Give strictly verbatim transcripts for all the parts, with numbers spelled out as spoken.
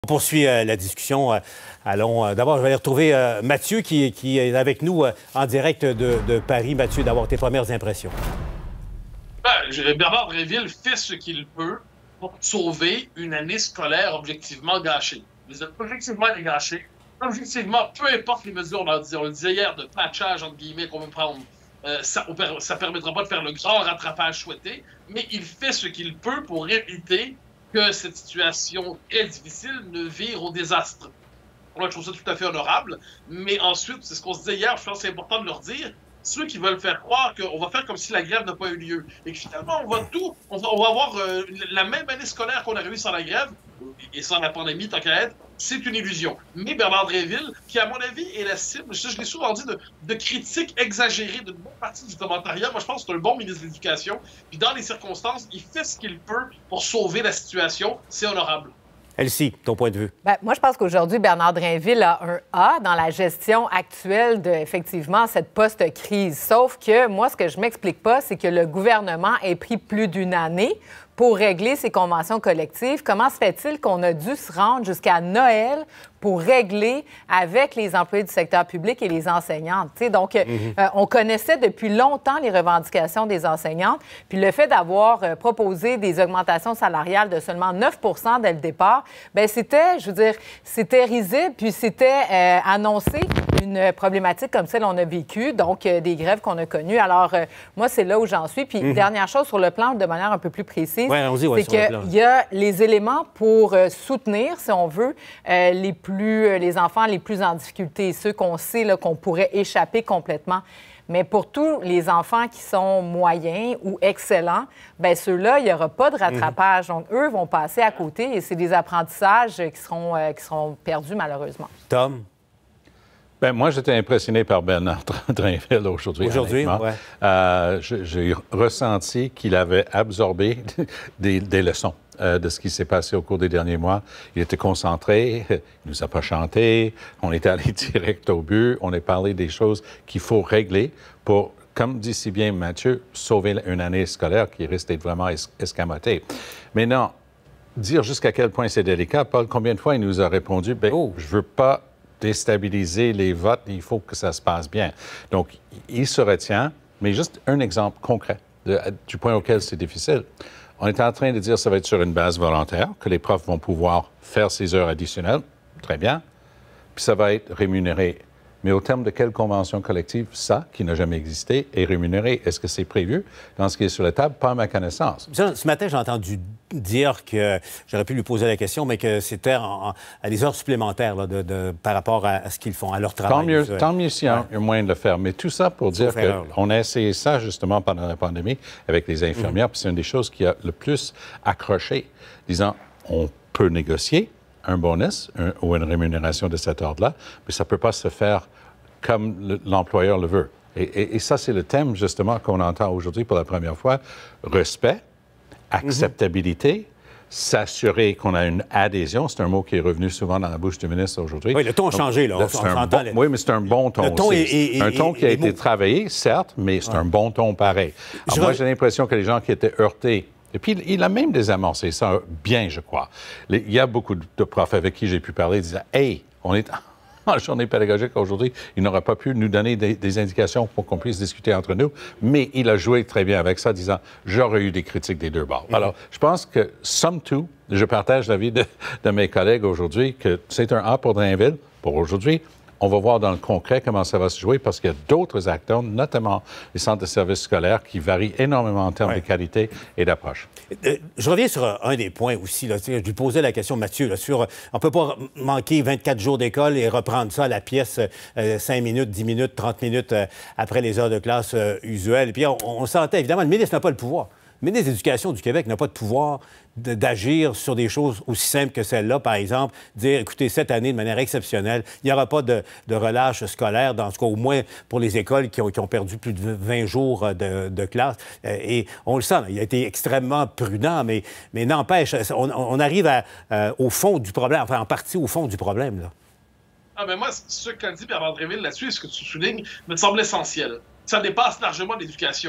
On poursuit euh, la discussion. Euh, allons, euh, d'abord, je vais aller retrouver euh, Mathieu qui, qui est avec nous euh, en direct de, de Paris. Mathieu, d'avoir tes premières impressions. Ben, Bernard Drinville fait ce qu'il peut pour sauver une année scolaire objectivement gâchée. Les objectivement elle est gâchée. Objectivement, peu importe les mesures, on, a dit, on le disait hier, de patchage, entre guillemets, qu'on veut prendre, euh, ça ne permettra pas de faire le grand rattrapage souhaité, mais il fait ce qu'il peut pour éviter que cette situation très difficile ne vire au désastre. Moi, je trouve ça tout à fait honorable. Mais ensuite, c'est ce qu'on se disait hier, je pense que c'est important de leur dire, ceux qui veulent faire croire qu'on va faire comme si la grève n'a pas eu lieu et que finalement, on va tout, on va, on va avoir euh, la même année scolaire qu'on a réussi sans la grève et sans la pandémie, tant qu'à être, c'est une illusion. Mais Bernard Drinville, qui à mon avis est la cible, je, je l'ai souvent dit, de, de critiques exagérées d'une bonne partie du commentariat. Moi, je pense que c'est un bon ministre de l'Éducation. Puis dans les circonstances, il fait ce qu'il peut pour sauver la situation. C'est honorable. Elsie, ton point de vue? Bien, moi, je pense qu'aujourd'hui, Bernard Drinville a un A dans la gestion actuelle de, effectivement, cette post-crise. Sauf que moi, ce que je m'explique pas, c'est que le gouvernement ait pris plus d'une année pour régler ces conventions collectives. Comment se fait-il qu'on a dû se rendre jusqu'à Noël pour régler avec les employés du secteur public et les enseignantes? T'sais, donc, mm-hmm. euh, on connaissait depuis longtemps les revendications des enseignantes, puis le fait d'avoir euh, proposé des augmentations salariales de seulement neuf pour cent dès le départ, bien, c'était, je veux dire, c'était risible, puis c'était euh, annoncé une problématique comme celle qu'on a vécue, donc euh, des grèves qu'on a connues. Alors, euh, moi, c'est là où j'en suis. Puis, mm-hmm. dernière chose, sur le plan, de manière un peu plus précise, ouais, ouais, c'est qu'il y a les éléments pour euh, soutenir, si on veut, euh, les plus, euh, les enfants les plus en difficulté, ceux qu'on sait là, qu'on pourrait échapper complètement. Mais pour tous les enfants qui sont moyens ou excellents, bien, ceux-là, il n'y aura pas de rattrapage. Mm-hmm. Donc, eux vont passer à côté et c'est des apprentissages qui seront, euh, qui seront perdus, malheureusement. Tom? Bien, moi, j'étais impressionné par Bernard Drinville aujourd'hui. Aujourd'hui, oui. Euh, j'ai ressenti qu'il avait absorbé des, des leçons euh, de ce qui s'est passé au cours des derniers mois. Il était concentré, il nous a pas chanté, on est allé direct au but, on a parlé des choses qu'il faut régler pour, comme dit si bien Mathieu, sauver une année scolaire qui risque d'être vraiment es escamotée. Mais non, dire jusqu'à quel point c'est délicat, Paul, combien de fois il nous a répondu, bien, oh, je veux pas déstabiliser les votes, il faut que ça se passe bien. Donc, il se retient, mais juste un exemple concret de, du point auquel c'est difficile. On est en train de dire que ça va être sur une base volontaire, que les profs vont pouvoir faire ces heures additionnelles, très bien, puis ça va être rémunéré. Mais au terme de quelle convention collective, ça, qui n'a jamais existé, est rémunéré? Est-ce que c'est prévu dans ce qui est sur la table? Pas à ma connaissance. Ce matin, j'ai entendu dire que, j'aurais pu lui poser la question, mais que c'était à des heures supplémentaires là, de, de, par rapport à, à ce qu'ils font, à leur travail. Tant mieux, tant mieux s'il y a ouais. un moyen de le faire. Mais tout ça pour dire qu'on a essayé ça justement pendant la pandémie avec les infirmières, mm-hmm. puis c'est une des choses qui a le plus accroché, disant on peut négocier un bonus un, ou une rémunération de cet ordre-là, mais ça ne peut pas se faire comme l'employeur le veut. Et, et, et ça, c'est le thème, justement, qu'on entend aujourd'hui pour la première fois. Respect, acceptabilité, mm-hmm. s'assurer qu'on a une adhésion. C'est un mot qui est revenu souvent dans la bouche du ministre aujourd'hui. Oui, le ton a changé, là. On, on un bon, les... Oui, mais c'est un bon ton. Le ton aussi. Est, est, un ton qui a est, été est... travaillé, certes, mais c'est ouais. un bon ton pareil. Alors, Je moi, j'ai l'impression que les gens qui étaient heurtés. Et puis, il a même désamorcé ça bien, je crois. Il y a beaucoup de profs avec qui j'ai pu parler disant « Hey, on est en journée pédagogique aujourd'hui, il n'aura pas pu nous donner des, des indications pour qu'on puisse discuter entre nous. » Mais il a joué très bien avec ça, disant « J'aurais eu des critiques des deux bords. Mm-hmm. » Alors, je pense que, somme toute, je partage l'avis de, de mes collègues aujourd'hui que c'est un A pour Drinville pour aujourd'hui. On va voir dans le concret comment ça va se jouer parce qu'il y a d'autres acteurs, notamment les centres de services scolaires, qui varient énormément en termes ouais. de qualité et d'approche. Euh, je reviens sur un des points aussi. Là, je lui posais la question, Mathieu, là, sur on ne peut pas manquer vingt-quatre jours d'école et reprendre ça à la pièce euh, cinq minutes, dix minutes, trente minutes euh, après les heures de classe euh, usuelles. Et puis on, on sentait, évidemment, le ministre n'a pas le pouvoir. Le ministre de l'Éducation du Québec n'a pas de pouvoir d'agir sur des choses aussi simples que celle-là. Par exemple, dire, écoutez, cette année, de manière exceptionnelle, il n'y aura pas de, de relâche scolaire, dans ce cas, au moins pour les écoles qui ont, qui ont perdu plus de vingt jours de, de classe. Et on le sent, il a été extrêmement prudent, mais, mais n'empêche, on, on arrive à, euh, au fond du problème, enfin, en partie au fond du problème, là. Ah, ben moi, ce qu'a dit Bernard Drinville là-dessus, ce que tu soulignes, me semble essentiel. Ça dépasse largement l'éducation.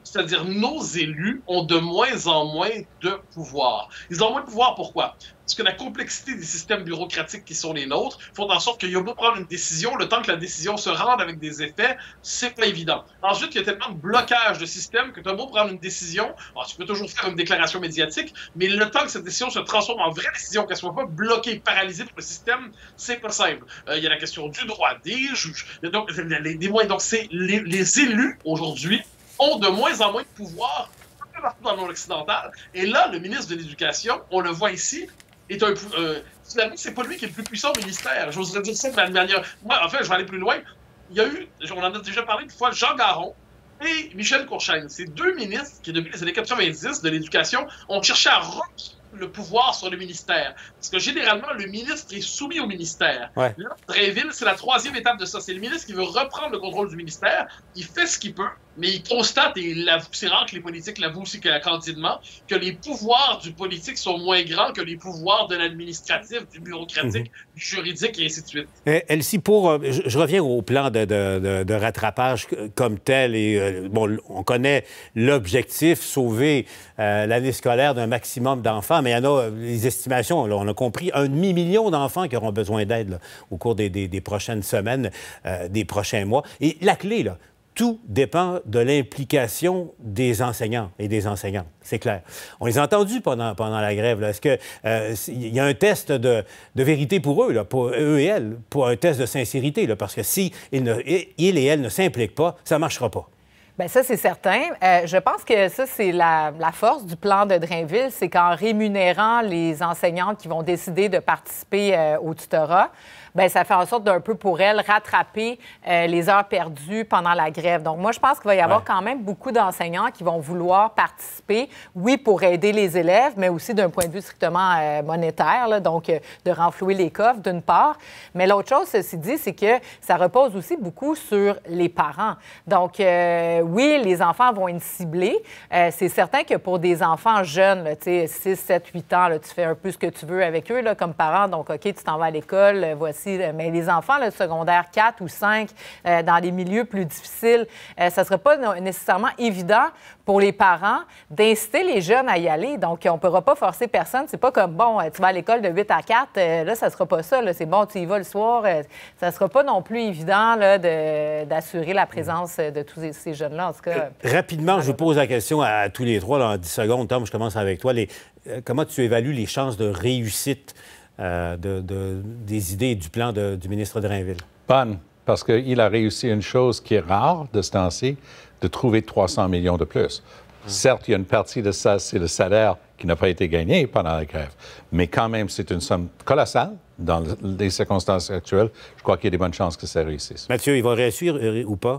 c'est-à-dire nos élus, ont de moins en moins de pouvoir. Ils ont moins de pouvoir, pourquoi? Parce que la complexité des systèmes bureaucratiques qui sont les nôtres font en sorte qu'il y a beau prendre une décision, le temps que la décision se rende avec des effets, c'est pas évident. Ensuite, il y a tellement de blocage de système que tu as beau prendre une décision, alors, tu peux toujours faire une déclaration médiatique, mais le temps que cette décision se transforme en vraie décision, qu'elle soit pas bloquée, paralysée par le système, c'est pas simple. Euh, il y a la question du droit des juges, donc, les, des moyens. Donc, c'est les, les élus, aujourd'hui, ont de moins en moins de pouvoir partout dans le monde occidental. Et là, le ministre de l'Éducation, on le voit ici, est un... Euh, finalement, c'est pas lui qui est le plus puissant au ministère. J'oserais dire ça de manière... Moi, en fait, je vais aller plus loin. Il y a eu, on en a déjà parlé une fois, Jean Garon et Michel Courchesne. Ces deux ministres qui, depuis les années quatre-vingt-dix de l'Éducation, ont cherché à reprendre le pouvoir sur le ministère. Parce que généralement, le ministre est soumis au ministère. Ouais. Là, Drainville, c'est la troisième étape de ça. C'est le ministre qui veut reprendre le contrôle du ministère. Il fait ce qu'il peut, mais il constate, et c'est rare que les politiques l'avouent aussi candidement, que les pouvoirs du politique sont moins grands que les pouvoirs de l'administratif, du bureaucratique, mm-hmm. du juridique, et ainsi de suite. Elsie, pour, je, je reviens au plan de, de, de, de rattrapage comme tel. Et, euh, bon, on connaît l'objectif, sauver euh, l'année scolaire d'un maximum d'enfants, mais il y en a, les estimations, là, on a compris, un demi-million d'enfants qui auront besoin d'aide au cours des, des, des prochaines semaines, euh, des prochains mois. Et la clé, là, tout dépend de l'implication des enseignants et des enseignantes, c'est clair. On les a entendus pendant, pendant la grève. Est-ce qu'il euh, y a un test de, de vérité pour eux, là, pour eux et elles, pour un test de sincérité, là, parce que si ils, ne, ils et elles ne s'impliquent pas, ça ne marchera pas. Bien, ça, c'est certain. Euh, je pense que ça, c'est la, la force du plan de Drainville, c'est qu'en rémunérant les enseignantes qui vont décider de participer euh, au tutorat, bien, ça fait en sorte d'un peu pour elles rattraper euh, les heures perdues pendant la grève. Donc, moi, je pense qu'il va y avoir ouais. quand même beaucoup d'enseignants qui vont vouloir participer, oui, pour aider les élèves, mais aussi d'un point de vue strictement euh, monétaire, là, donc euh, de renflouer les coffres, d'une part. Mais l'autre chose, ceci dit, c'est que ça repose aussi beaucoup sur les parents. Donc, euh, oui, les enfants vont être ciblés. Euh, c'est certain que pour des enfants jeunes, tu sais, six, sept, huit ans, là, tu fais un peu ce que tu veux avec eux là, comme parent. Donc, OK, tu t'en vas à l'école, voici. Mais les enfants, le secondaire quatre ou cinq, euh, dans les milieux plus difficiles, euh, ça ne sera pas nécessairement évident pour les parents d'inciter les jeunes à y aller. Donc, on ne pourra pas forcer personne. C'est pas comme, bon, tu vas à l'école de huit à quatre, euh, là, ça ne sera pas ça. C'est bon, tu y vas le soir. Euh, ça ne sera pas non plus évident là, de, d'assurer la présence de tous ces, ces jeunes-là. En tout cas, euh, rapidement, je vous pose la question à, à tous les trois, là, en dix secondes. Tom, je commence avec toi. Les, euh, comment tu évalues les chances de réussite Euh, de, de, des idées du plan de, du ministre Drainville? Bonne, parce qu'il a réussi une chose qui est rare de ce temps-ci, de trouver trois cents millions de plus. Hum. Certes, il y a une partie de ça, c'est le salaire qui n'a pas été gagné pendant la grève, mais quand même, c'est une somme colossale dans les circonstances actuelles. Je crois qu'il y a des bonnes chances que ça réussisse. Mathieu, il va réussir euh, ou pas?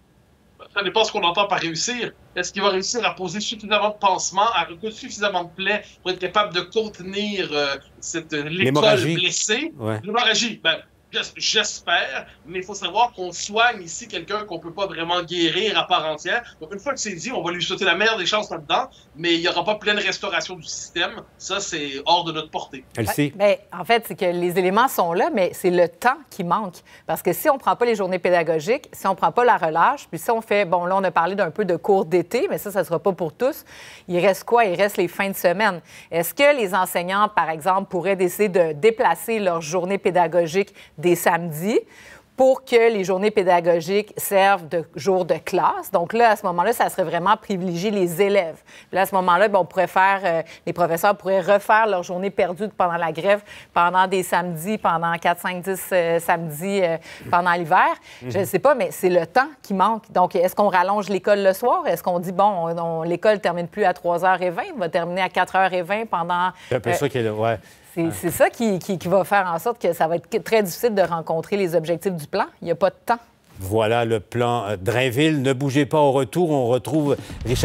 Ça dépend ce qu'on entend par réussir. Est-ce qu'il va réussir à poser suffisamment de pansements, à recourir suffisamment de plaies pour être capable de contenir euh, cette l'école blessée? Ouais. L'hémorragie, ben, j'espère, mais il faut savoir qu'on soigne ici quelqu'un qu'on ne peut pas vraiment guérir à part entière. Donc, une fois que c'est dit, on va lui souhaiter la meilleure des chances là-dedans, mais il n'y aura pas pleine restauration du système. Ça, c'est hors de notre portée. Elsie? Bien, en fait, c'est que les éléments sont là, mais c'est le temps qui manque. Parce que si on ne prend pas les journées pédagogiques, si on ne prend pas la relâche, puis si on fait, bon, là, on a parlé d'un peu de cours d'été, mais ça, ça ne sera pas pour tous. Il reste quoi? Il reste les fins de semaine. Est-ce que les enseignantes, par exemple, pourraient décider de déplacer leur journée pédagogique des samedis pour que les journées pédagogiques servent de jours de classe? Donc là, à ce moment-là, ça serait vraiment privilégier les élèves. Puis là, à ce moment-là, bien, on pourrait faire, euh, les professeurs pourraient refaire leur journée perdue pendant la grève, pendant des samedis, pendant quatre, cinq, dix euh, samedis euh, pendant l'hiver. Mm-hmm. Je ne sais pas, mais c'est le temps qui manque. Donc, est-ce qu'on rallonge l'école le soir? Est-ce qu'on dit, bon, on, on, l'école ne termine plus à trois heures vingt, on va terminer à quatre heures vingt pendant... C'est un peu euh, ça qui est là, ouais. C'est, c'est ça qui, qui, qui va faire en sorte que ça va être très difficile de rencontrer les objectifs du plan. Il n'y a pas de temps. Voilà le plan Drainville. Ne bougez pas au retour. On retrouve Richard.